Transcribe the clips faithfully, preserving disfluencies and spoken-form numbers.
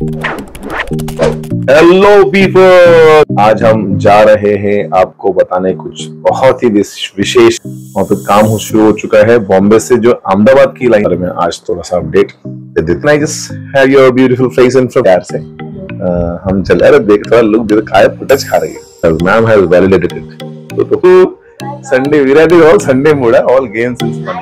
Hello people, आज हम जा रहे हैं आपको बताने कुछ बहुत ही विशेष। वहाँ पे काम शुरू हो चुका है बॉम्बे से जो अहमदाबाद की लाइन में। आज थोड़ा सा अपडेट दे देते हैं। Just have your beautiful face in front यार से हम चल रहे। देख थोड़ा लुक दे, खाए फुटेज खा रही है। Ma'am has validated it. तो Sunday Virat is all Sunday mood है, all games is funny.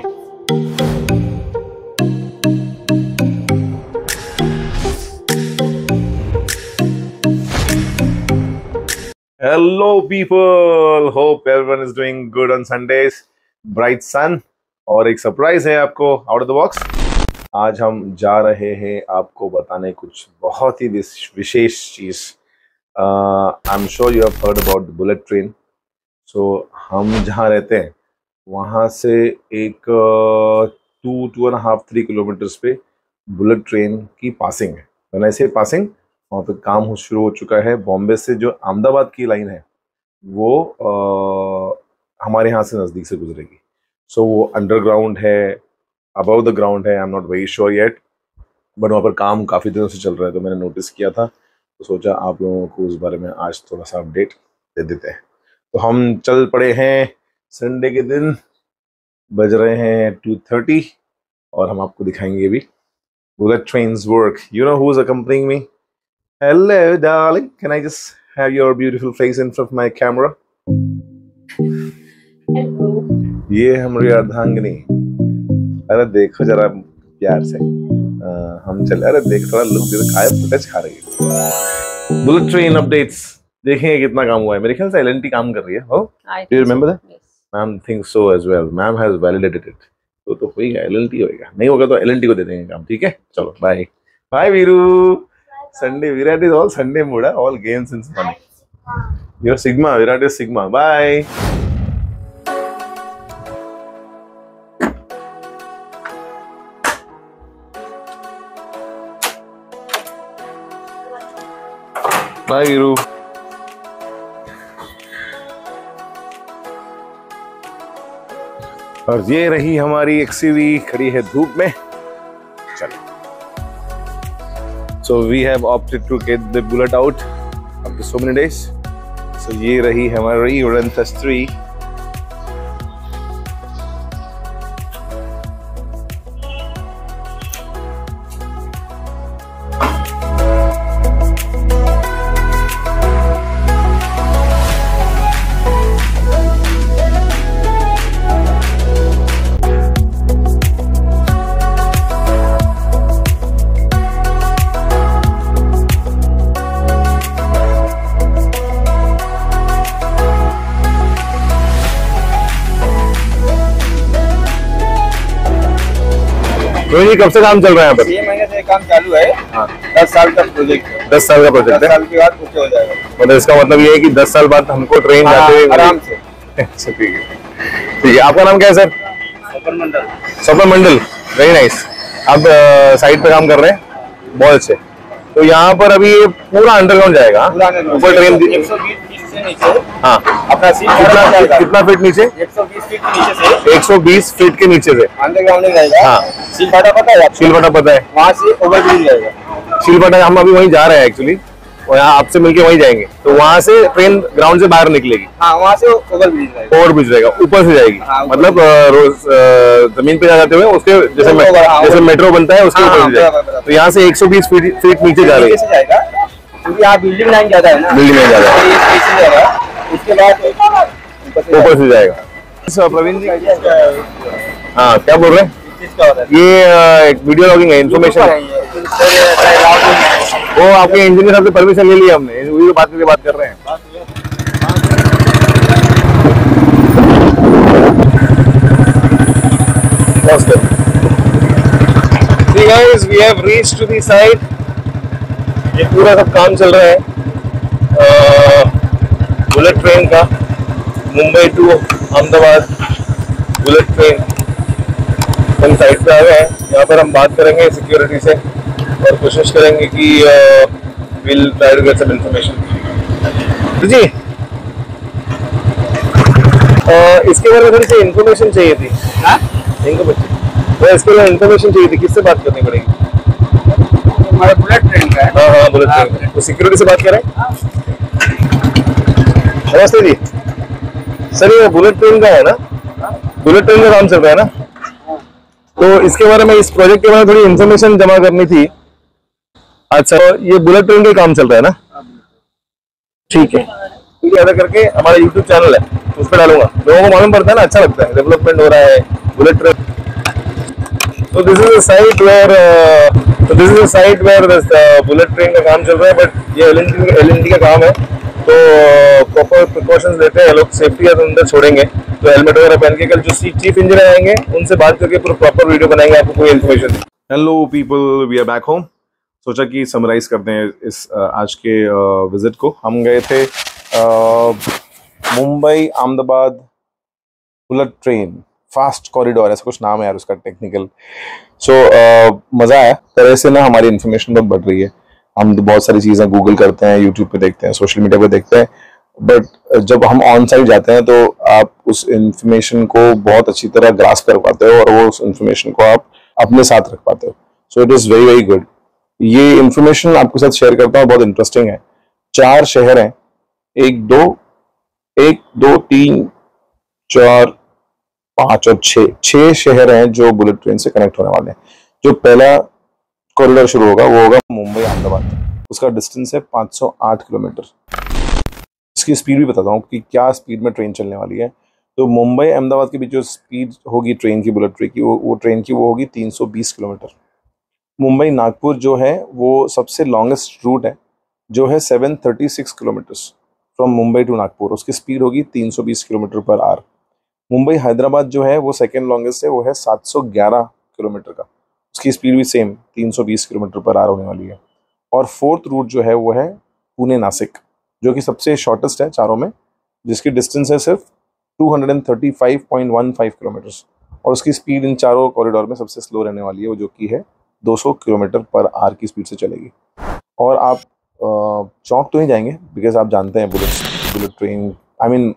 Hello people, hope everyone is doing good on Sundays. Bright sun और एक सरप्राइज है आपको आउट ऑफ द बॉक्स। आज हम जा रहे हैं आपको बताने कुछ बहुत ही विशेष चीज। I am sure you have heard about the bullet train. So हम जहाँ रहते हैं वहाँ से एक two two and half three kilometers पे बुलेट ट्रेन की पासिंग है। मैंने ऐसे पासिंग वहाँ पे काम शुरू हो चुका है। बॉम्बे से जो अहमदाबाद की लाइन है वो आ, हमारे यहाँ से नज़दीक से गुजरेगी। सो so, वो अंडरग्राउंड है, अबव द ग्राउंड है, I am not very sure yet, but वहाँ पर काम काफ़ी दिनों से चल रहा है। तो मैंने नोटिस किया था, तो सोचा आप लोगों को उस बारे में आज थोड़ा सा अपडेट दे देते हैं। तो हम चल पड़े हैं। संडे के दिन बज रहे हैं टू थर्टी और हम आपको दिखाएंगे भी bullet trains work. You know who is accompanying me? Hello, darling. Can I just have your beautiful face in front of my camera? Hello. ये हमारी अर्धांगिनी। अरे देखो जरा प्यार से। आ, हम चले। अरे देख थोड़ा लुक दे, खाए फुटेज खा रही है। बुलेट ट्रेन अपडेट्स देखेंगे कितना काम हुआ है। मेरे ख्याल से एल एन टी काम कर रही है। हो? Do you remember that? Yes. Ma'am thinks so as well. Ma'am has validated it. तो तो होगा, एल एन टी होगा। नहीं होगा तो एल एन टी को दे देंगे काम। ठीक है, चलो bye bye Veeru. Sunday, Virat is all Sunday mood, huh? All games and fun. You're Sigma, Virat is Sigma. Bye. Bye, Viru. और ये रही हमारी एक्सयूवी, खड़ी है धूप में। चलो। So we have opted to get the bullet out after so many days. So ये रही हमारी Relentless थ्री। तो ये कब से काम चल रहा है यहाँ पर? छह महीने से काम चालू है। हाँ। दस साल का प्रोजेक्ट है। दस साल का प्रोजेक्ट है। दस साल के बाद कुछ हो जाएगा। मतलब इसका मतलब ये है कि दस साल बाद हमको ट्रेन जाते हुए आराम से। अच्छा ठीक है, ठीक है। आपका नाम क्या है sir? Swapan Mandal. Swapan Mandal, very nice. आप साइड पे काम कर रहे हैं, बहुत अच्छे। तो यहाँ पर अभी ये पूरा अंडरग्राउंड जाएगा ऊपर ट्रेन। एक सौ बीस फीट से नीचे। हाँ, अपना सीट कितना कितना फीट नीचे? एक सौ बीस फीट के नीचे से। एक सौ बीस फीट के नीचे से अंडरग्राउंड में जाएगा। हाँ। सीलपाटा पता है? सीलपाटा पता है। वहाँ से ओवरब्रिज जाएगा। सीलपाटा हम अभी वहीं जा रहे हैं एक्चुअली, और यहाँ आपसे मिलके वहीं जाएंगे। तो वहाँ से ट्रेन ग्राउंड से बाहर निकलेगी। हाँ, वहाँ से ओवरब्रिज जाएगा। ओवरब्रिज रहेगा, ऊपर से जाएगी। हाँ, मतलब रोज जमीन पे जाते हुए उसके जैसे मे, जैसे मेट्रो बनता है उसके ऊपर जाएगा। तो यहाँ से एक सौ बीस फीट फीट नीचे जा रही है, क्योंकि यहाँ बिल्डिंग लाइन ज्यादा है ना। बिल्डिंग लाइन ज्यादा है। उसके बाद ऊपर से जाएगा। प्रवीण जी हाँ, क्या बोल रहे हैं? ये एक वीडियो लॉगिंग है, इन्फॉर्मेशन। वो आपके इंजीनियर साहब से परमिशन ले लिया हमने, वही बात करके बात कर रहे हैं। See guys, we have reached to the site. ये पूरा सब काम चल रहा है बुलेट ट्रेन का, Mumbai to Ahmedabad bullet train. हम साइड पे आ गए हैं। यहाँ पर हम बात करेंगे सिक्योरिटी से और कोशिश करेंगे कि will try to get some information. जी इसके बारे में थोड़ी सी इन्फॉर्मेशन चाहिए थी। हाँ? इनको बच्चे तो इसके लिए इन्फॉर्मेशन चाहिए थी, किससे बात करनी पड़ेगी? हमारा बुलेट ट्रेन का है। हाँ हाँ बुलेट ट्रेन। तो सिक्योरिटी से बात करें। नमस्ते जी सर, ये बुलेट ट्रेन का है ना, बुलेट ट्रेन का काम चल रहा है ना, तो इसके बारे में, इस प्रोजेक्ट के बारे में थोड़ी इन्फॉर्मेशन जमा करनी थी। अच्छा, ये बुलेट ट्रेन का काम चल रहा है ना, ठीक है। ज्यादा करके हमारा यूट्यूब चैनल है, उस पर डालूंगा, लोगों को मालूम पड़ता है ना, अच्छा लगता है, डेवलपमेंट हो रहा है बुलेट ट्रेन। तो this is a site where तो this is a site where bullet train का काम चल रहा है, बट ये एल एन टी का काम है, तो प्रॉपर प्रिकॉशंस लेते हैं लोग, सेफ्टी अंदर छोड़ेंगे, तो हेलमेट वगैरह पहन के कल जो चीफ इंजीनियर आएंगे उनसे बात करके पूरा प्रॉपर वीडियो बनाएंगे, आपको कोई information. Hello people, we are back home. सोचा कि समराइज करते हैं इस uh, आज के विजिट uh, को। हम गए थे uh, Mumbai Ahmedabad bullet train, fast corridor, ऐसा कुछ नाम है यार उसका टेक्निकल। सो so, uh, मजा आया। तरह से ना हमारी इन्फॉर्मेशन बहुत बढ़ रही है। हम तो बहुत सारी चीजें गूगल करते हैं, यूट्यूब पे देखते हैं, सोशल मीडिया पे देखते हैं, बट जब हम ऑन साइट जाते हैं तो आप उस इन्फॉर्मेशन को बहुत अच्छी तरह ग्रास्प कर पाते हो और वो उस इन्फॉर्मेशन को आप अपने साथ रख पाते हो। So it is very very good. ये इन्फॉर्मेशन आपके साथ शेयर करता हूँ, बहुत इंटरेस्टिंग है। चार शहर हैं, एक दो एक दो तीन चार पांच और छह छह शहर हैं जो बुलेट ट्रेन से कनेक्ट होने वाले हैं। जो पहला कॉरिडोर शुरू होगा वो होगा मुंबई अहमदाबाद। उसका डिस्टेंस है पाँच सौ आठ किलोमीटर। इसकी स्पीड भी बताता हूँ कि क्या स्पीड में ट्रेन चलने वाली है। तो मुंबई अहमदाबाद के बीच जो स्पीड होगी ट्रेन की, बुलेट ट्रेन की, वो वो ट्रेन की वो होगी तीन सौ बीस किलोमीटर। मुंबई नागपुर जो है वो सबसे लॉन्गेस्ट रूट है, जो है सात सौ छत्तीस kilometers from Mumbai to Nagpur. उसकी स्पीड होगी तीन सौ बीस kilometre per hour. Mumbai Hyderabad जो है वो सेकेंड लॉन्गेस्ट है, वो है सात सौ ग्यारह किलोमीटर का। उसकी स्पीड भी सेम तीन सौ बीस किलोमीटर पर आवर होने वाली है। और फोर्थ रूट जो है वो है पुणे नासिक, जो कि सबसे शॉर्टेस्ट है चारों में, जिसकी डिस्टेंस है सिर्फ दो सौ पैंतीस पॉइंट एक पाँच किलोमीटर। और उसकी स्पीड इन चारों कॉरिडोर में सबसे स्लो रहने वाली है, वो जो कि है दो सौ किलोमीटर पर आवर की स्पीड से चलेगी। और आप चौंक तो नहीं जाएंगे, बिकॉज आप जानते हैं bullet bullet train, I mean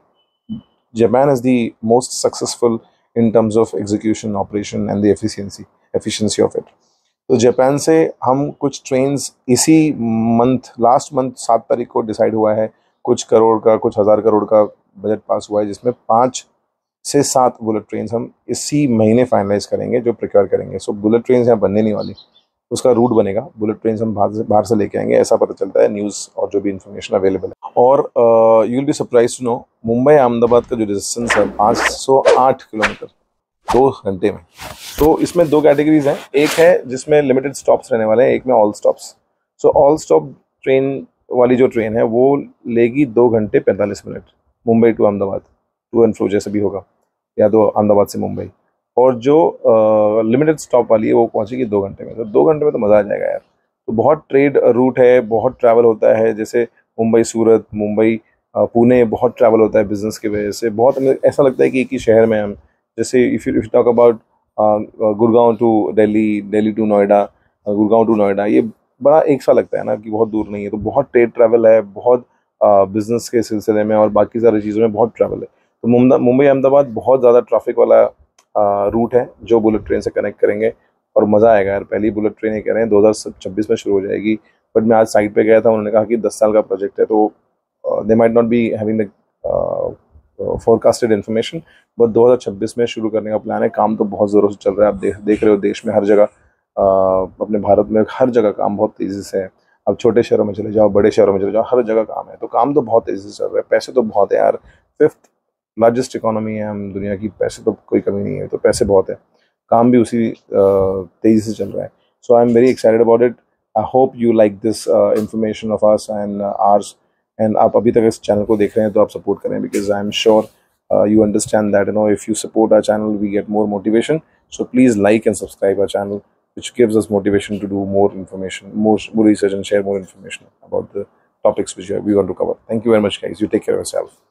Japan is the most successful in terms of execution, operation and the efficiency efficiency of it. तो जापान से हम कुछ ट्रेन्स इसी मंथ, लास्ट मंथ सात तारीख को डिसाइड हुआ है, कुछ करोड़ का, कुछ हज़ार करोड़ का बजट पास हुआ है, जिसमें पाँच से सात बुलेट ट्रेन्स हम इसी महीने फाइनलाइज करेंगे, जो प्रिक्योर करेंगे। सो बुलेट ट्रेन्स यहाँ बनने नहीं वाली, उसका रूट बनेगा, बुलेट ट्रेन्स हम बाहर से बाहर से लेके आएंगे, ऐसा पता चलता है न्यूज़ और जो भी इन्फॉर्मेशन अवेलेबल है। और you will be surprise to know, Mumbai Ahmedabad का जो डिस्टेंस है पाँच सौ आठ किलोमीटर दो घंटे में। तो इसमें दो कैटेगरीज हैं, एक है जिसमें लिमिटेड स्टॉप्स रहने वाले हैं, एक में all stops. So all stop train वाली जो ट्रेन है वो लेगी दो घंटे पैंतालीस minute, Mumbai to Ahmedabad, to and fro जैसे भी होगा, या तो अहमदाबाद से मुंबई। और जो लिमिटेड स्टॉप वाली है वो पहुंचेगी दो घंटे में। तो दो घंटे में तो मज़ा आ जाएगा यार। तो बहुत ट्रेड रूट है, बहुत ट्रैवल होता है, जैसे मुंबई सूरत, मुंबई पुणे, बहुत ट्रैवल होता है बिजनेस की वजह से। बहुत ऐसा लगता है कि एक ही शहर में हम, जैसे if you talk about Gurgaon to Delhi, Delhi to Noida, Gurgaon to Noida, ये बड़ा एक सा लगता है ना कि बहुत दूर नहीं है। तो बहुत ट्रेड ट्रैवल है, बहुत बिजनेस के सिलसिले में और बाकी सारी चीज़ों में बहुत ट्रैवल है। तो मुंबई अहमदाबाद बहुत ज़्यादा ट्रैफिक वाला रूट है जो बुलेट ट्रेन से कनेक्ट करेंगे, और मज़ा आएगा यार। पहली बुलेट ट्रेन ये कह रहे हैं दो हज़ार छब्बीस में शुरू हो जाएगी, बट मैं आज साइट पे गया था, उन्होंने कहा कि दस साल का प्रोजेक्ट है, तो they might not be having the forecasted information, but दो हज़ार छब्बीस में शुरू करने का प्लान है। काम तो बहुत ज़ोरों से चल रहा है, आप देख देख रहे हो देश में हर जगह, अपने भारत में हर जगह काम बहुत तेज़ी से है। अब छोटे शहरों में चले जाओ, बड़े शहरों में चले जाओ, हर जगह काम है। तो काम तो बहुत तेज़ी से चल रहा है, पैसे तो बहुत है यार। फिफ्थ लार्जेस्ट इकोनॉमी है हम दुनिया की, पैसे तो कोई कमी नहीं है, तो पैसे बहुत है, काम भी उसी तेज़ी से चल रहा है। So I am very excited about it. I hope you like this information of us and ours. And आप अभी तक इस चैनल को देख रहे हैं तो आप सपोर्ट करें, because I am sure you understand that, you know, if you support our channel we get more motivation. So please like and subscribe our channel, which gives us motivation to do more information, more, more research and share more information about the topics which we want to cover. Thank you very much guys, you take care of yourself.